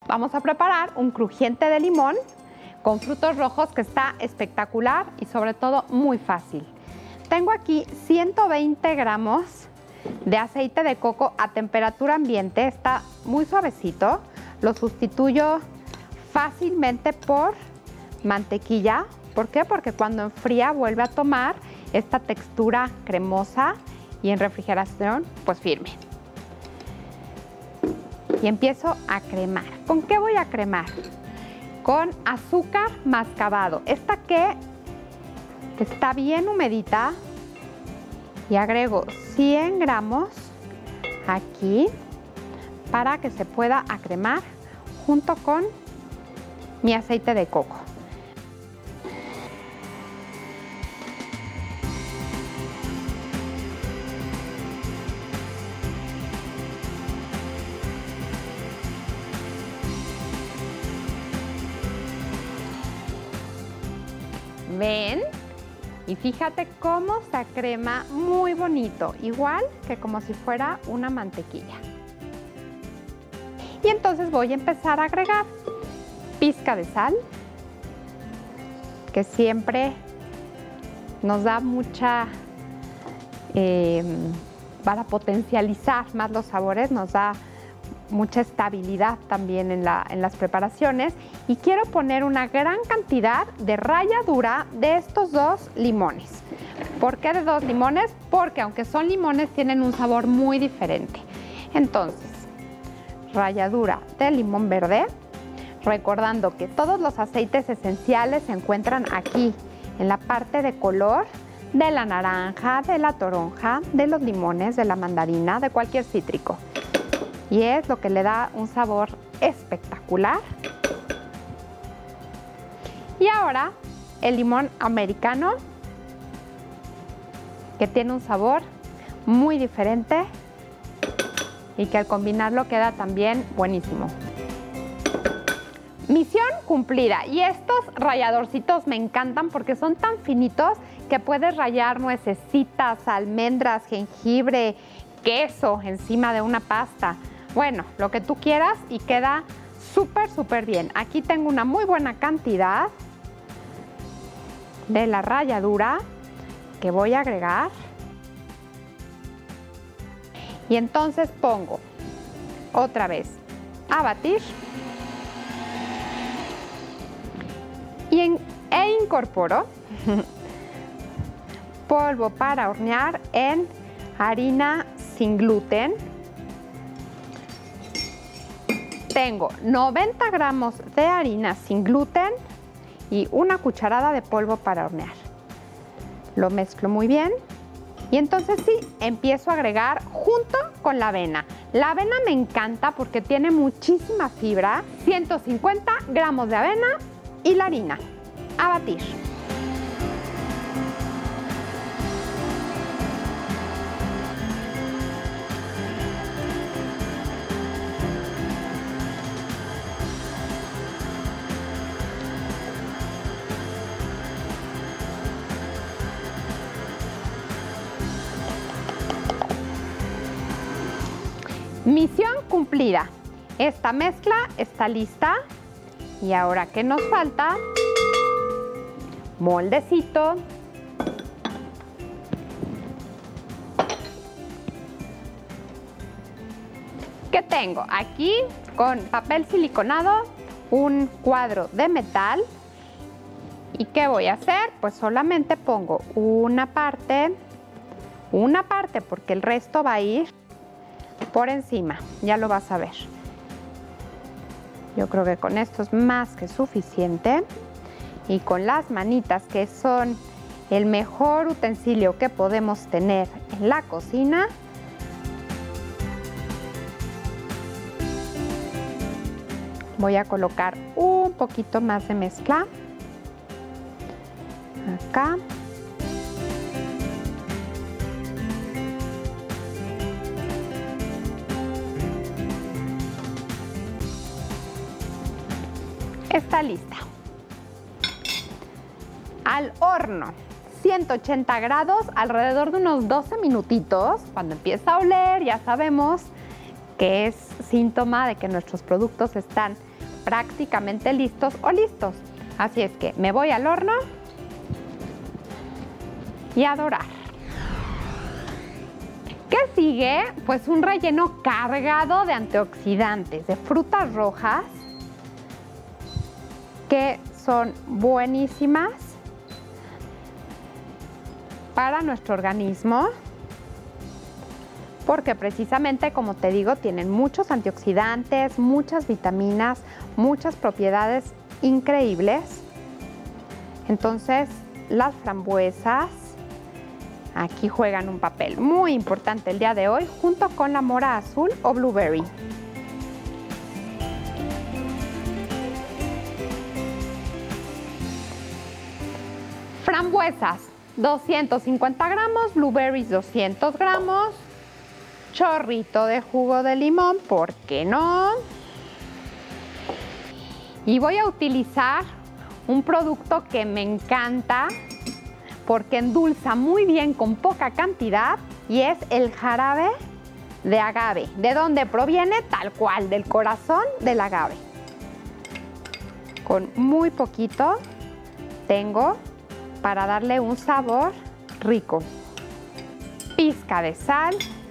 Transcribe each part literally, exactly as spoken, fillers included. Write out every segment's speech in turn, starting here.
Vamos a preparar un crujiente de limón con frutos rojos que está espectacular y sobre todo muy fácil. Tengo aquí ciento veinte gramos de aceite de coco a temperatura ambiente, está muy suavecito. Lo sustituyo fácilmente por mantequilla. ¿Por qué? Porque cuando enfría vuelve a tomar esta textura cremosa y en refrigeración pues firme. Y empiezo a cremar. ¿Con qué voy a cremar? Con azúcar mascabado. Esta que está bien humedita. Y agrego cien gramos aquí para que se pueda acremar junto con mi aceite de coco. ¿Ven? Y fíjate cómo se acrema muy bonito, igual que como si fuera una mantequilla. Y entonces voy a empezar a agregar pizca de sal, que siempre nos da mucha, eh, para potencializar más los sabores, nos da mucha estabilidad también en, la, en las preparaciones. Y quiero poner una gran cantidad de ralladura de estos dos limones. ¿Por qué de dos limones? Porque aunque son limones tienen un sabor muy diferente. Entonces, ralladura de limón verde, recordando que todos los aceites esenciales se encuentran aquí, en la parte de color de la naranja, de la toronja, de los limones, de la mandarina, de cualquier cítrico. Y es lo que le da un sabor espectacular. Y ahora el limón americano, que tiene un sabor muy diferente y que al combinarlo queda también buenísimo. Misión cumplida. Y estos ralladorcitos me encantan porque son tan finitos que puedes rallar nuecesitas, almendras, jengibre, queso encima de una pasta. Bueno, lo que tú quieras y queda súper, súper bien. Aquí tengo una muy buena cantidad de la ralladura que voy a agregar. Y entonces pongo otra vez a batir. Y en, e incorporo polvo para hornear en harina sin gluten. Tengo noventa gramos de harina sin gluten y una cucharada de polvo para hornear. Lo mezclo muy bien y entonces sí, empiezo a agregar junto con la avena. La avena me encanta porque tiene muchísima fibra. ciento cincuenta gramos de avena y la harina. A batir. Misión cumplida. Esta mezcla está lista. Y ahora, ¿qué nos falta? Moldecito. ¿Qué tengo? Aquí, con papel siliconado, un cuadro de metal. ¿Y qué voy a hacer? Pues solamente pongo una parte, una parte, porque el resto va a ir por encima, ya lo vas a ver. Yo creo que con esto es más que suficiente. Y con las manitas, que son el mejor utensilio que podemos tener en la cocina, voy a colocar un poquito más de mezcla acá. Está lista. Al horno, ciento ochenta grados, alrededor de unos doce minutitos. Cuando empieza a oler, ya sabemos que es síntoma de que nuestros productos están prácticamente listos o listos. Así es que me voy al horno y a dorar. ¿Qué sigue? Pues un relleno cargado de antioxidantes, de frutas rojas, que son buenísimas para nuestro organismo, porque precisamente, como te digo, tienen muchos antioxidantes, muchas vitaminas, muchas propiedades increíbles. Entonces, las frambuesas aquí juegan un papel muy importante el día de hoy, junto con la mora azul o blueberry. Frambuesas, doscientos cincuenta gramos, blueberries, doscientos gramos, chorrito de jugo de limón, ¿por qué no? Y voy a utilizar un producto que me encanta porque endulza muy bien con poca cantidad, y es el jarabe de agave. ¿De dónde proviene? Tal cual, del corazón del agave. Con muy poquito tengo para darle un sabor rico. Pizca de sal.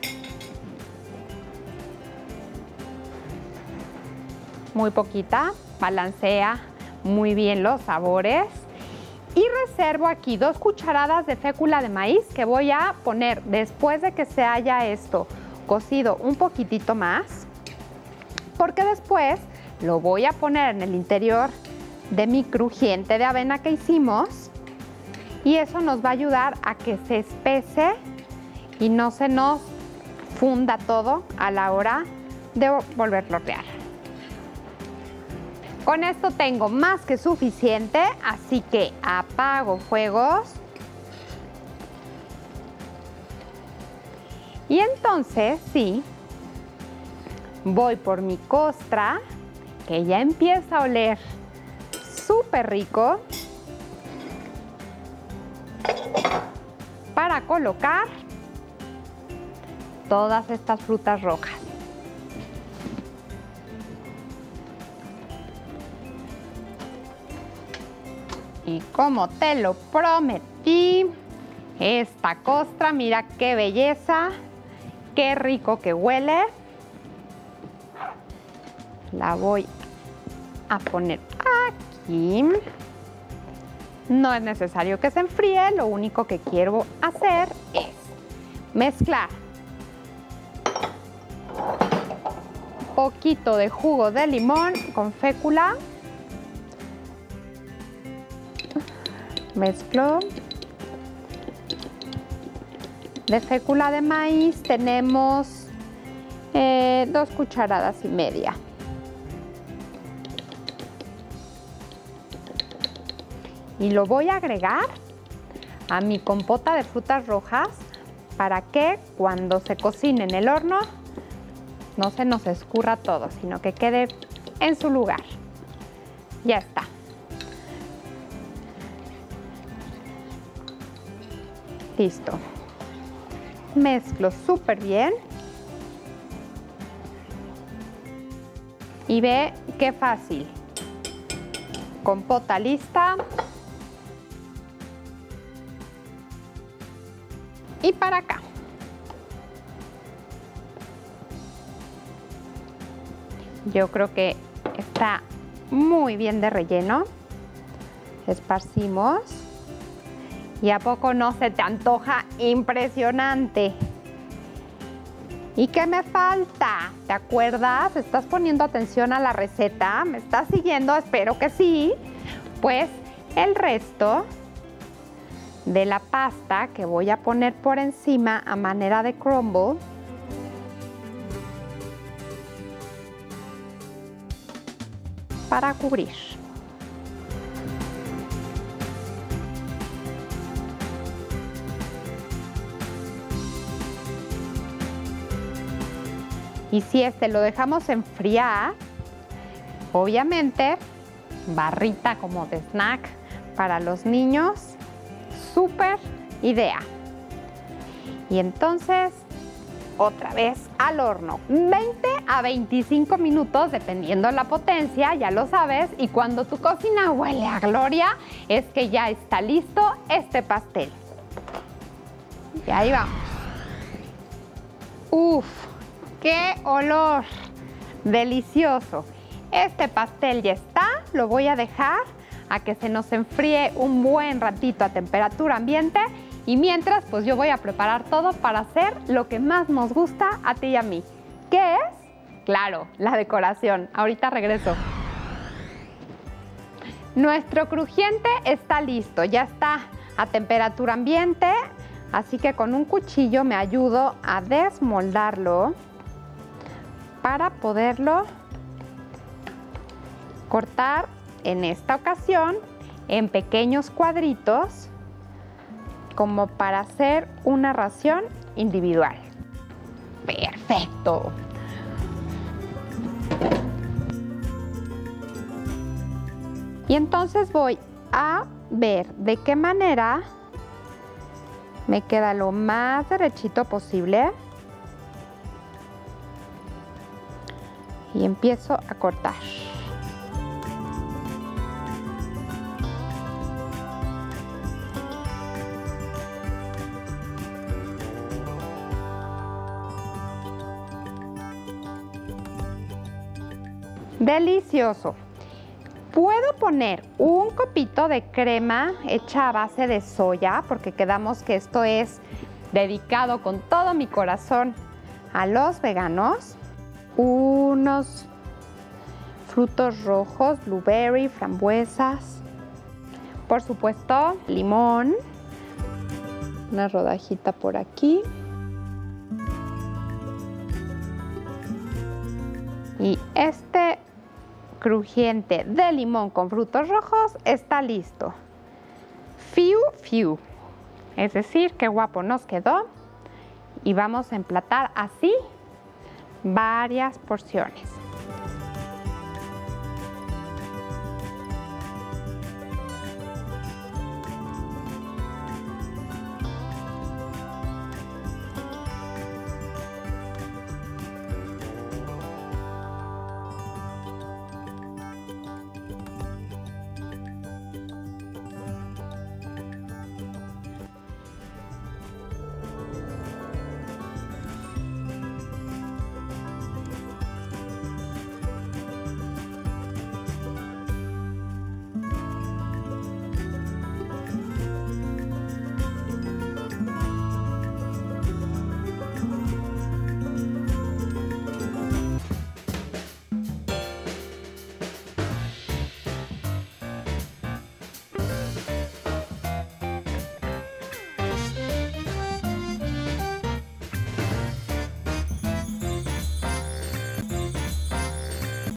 Muy poquita, balancea muy bien los sabores. Y reservo aquí dos cucharadas de fécula de maíz que voy a poner después de que se haya esto cocido un poquitito más, porque después lo voy a poner en el interior de mi crujiente de avena que hicimos, y eso nos va a ayudar a que se espese y no se nos funda todo a la hora de volverlo a hornear. Con esto tengo más que suficiente, así que apago fuegos. Y entonces, sí, voy por mi costra, que ya empieza a oler súper rico, para colocar todas estas frutas rojas. Y como te lo prometí, esta costra, mira qué belleza, qué rico que huele. La voy a poner aquí. No es necesario que se enfríe, lo único que quiero hacer es mezclar poquito de jugo de limón con fécula. Mezclo. De fécula de maíz tenemos eh, dos cucharadas y media. Y lo voy a agregar a mi compota de frutas rojas para que cuando se cocine en el horno no se nos escurra todo, sino que quede en su lugar. Ya está. Listo. Mezclo súper bien. Y ve qué fácil. Compota lista. Y para acá. Yo creo que está muy bien de relleno. Esparcimos. ¿Y a poco no se te antoja impresionante? ¿Y qué me falta? ¿Te acuerdas? ¿Estás poniendo atención a la receta? ¿Me estás siguiendo? Espero que sí. Pues el resto de la pasta que voy a poner por encima a manera de crumble. Para cubrir. Y si este lo dejamos enfriar, obviamente, barrita como de snack para los niños, súper idea. Y entonces otra vez al horno. veinte a veinticinco minutos, dependiendo la potencia, ya lo sabes. Y cuando tu cocina huele a gloria, es que ya está listo este pastel. Y ahí vamos. ¡Uf! ¡Qué olor! Delicioso. Este pastel ya está, lo voy a dejar a que se nos enfríe un buen ratito a temperatura ambiente y mientras pues yo voy a preparar todo para hacer lo que más nos gusta a ti y a mí. ¿Qué es? Claro, la decoración. Ahorita regreso. Nuestro crujiente está listo, ya está a temperatura ambiente, así que con un cuchillo me ayudo a desmoldarlo para poderlo cortar en esta ocasión en pequeños cuadritos como para hacer una ración individual. ¡Perfecto! Y entonces voy a ver de qué manera me queda lo más derechito posible y empiezo a cortar. Delicioso. Puedo poner un copito de crema hecha a base de soya, porque quedamos que esto es dedicado con todo mi corazón a los veganos. Unos frutos rojos, blueberry, frambuesas. Por supuesto, limón. Una rodajita por aquí. Y este crujiente de limón con frutos rojos está listo. Fiu, fiu. Es decir, qué guapo nos quedó. Y vamos a emplatar así varias porciones.